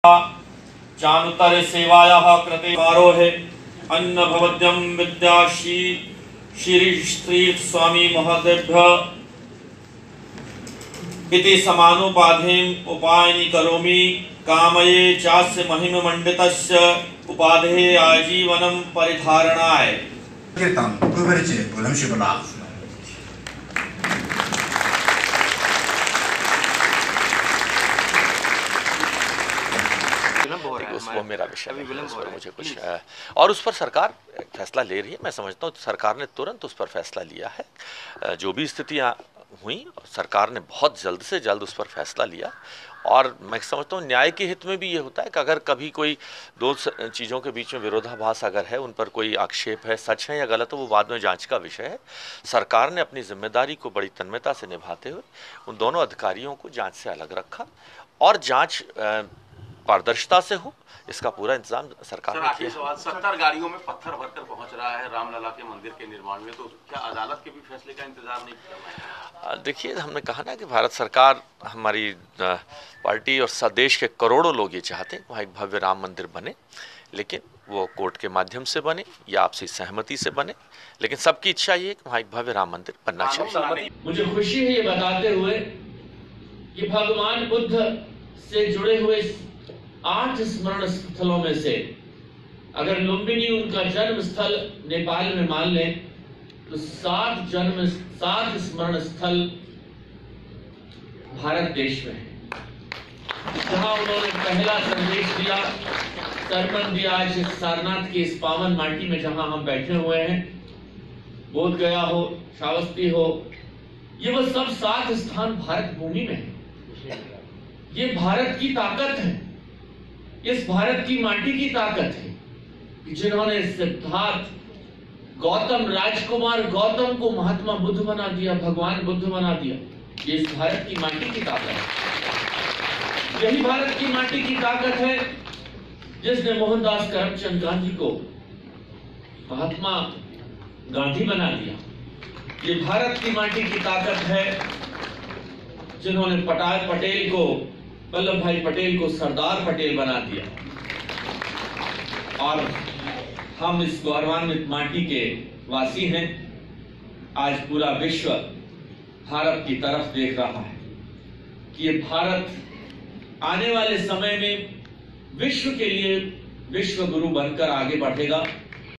चानुतर सेवायाः कृते कारोहे अन्न भवद्यं विद्याशी श्री स्वामी महोदयभ्यः इति समानुपाधिम् उपायनी करोमि कामये चास्य महिममण्डितस्य उपाधेः आजीवनं परिधारणाय। वो मेरा विषय है, मुझे कुछ और उस पर सरकार फैसला ले रही है। मैं समझता हूँ सरकार ने तुरंत उस पर फैसला लिया है। जो भी स्थितियाँ हुई सरकार ने बहुत जल्द से जल्द उस पर फैसला लिया और मैं समझता हूँ न्याय के हित में भी ये होता है कि अगर कभी कोई दो चीज़ों के बीच में विरोधाभास अगर है, उन पर कोई आक्षेप है, सच है या गलत है, वो बाद में जांच का विषय है। सरकार ने अपनी जिम्मेदारी को बड़ी तन्मयता से निभाते हुए उन दोनों अधिकारियों को जांच से अलग रखा और जांच पारदर्शिता से हो, इसका पूरा इंतजाम सरकार ने किया। 70 गाड़ियों में पत्थर भरकर पहुंच रहा है रामलला के मंदिर के निर्माण में, तो क्या अदालत के भी फैसले का इंतजार नहीं किया? देखिए, हमने कहा ना कि भारत सरकार, हमारी पार्टी और देश के करोड़ों लोग ये चाहते हैं वहाँ एक भव्य राम मंदिर बने, लेकिन वो कोर्ट के माध्यम से बने या आपसी सहमति से बने, लेकिन सबकी इच्छा ये है कि वहाँ एक भव्य राम मंदिर बनना चाहिए। मुझे खुशी है ये बताते हुए कि भगवान बुद्ध से जुड़े हुए 8 स्मरण स्थलों में से अगर लुम्बिनी उनका जन्म स्थल नेपाल में मान लें तो 7 स्मरण स्थल भारत देश में है, जहां उन्होंने पहला संदेश दिया, सरमन दिया। आज सारनाथ की इस पावन माटी में जहां हम बैठे हुए हैं, बोध गया हो, श्रावस्ती हो, ये वो सब 7 स्थान भारत भूमि में है। ये भारत की ताकत है, इस भारत की माटी की ताकत है कि जिन्होंने सिद्धार्थ गौतम, राजकुमार गौतम को महात्मा बुद्ध बना दिया, भगवान बुद्ध बना दिया। ये इस भारत की माटी की ताकत है। यही भारत की माटी की ताकत है जिसने मोहनदास करमचंद गांधी को महात्मा गांधी बना दिया। ये भारत की माटी की ताकत है जिन्होंने पटेल को, वल्लभ भाई पटेल को सरदार पटेल बना दिया। और हम इस गौरवान्वित माटी के वासी हैं। आज पूरा विश्व भारत की तरफ देख रहा है कि ये भारत आने वाले समय में विश्व के लिए विश्व गुरु बनकर आगे बढ़ेगा।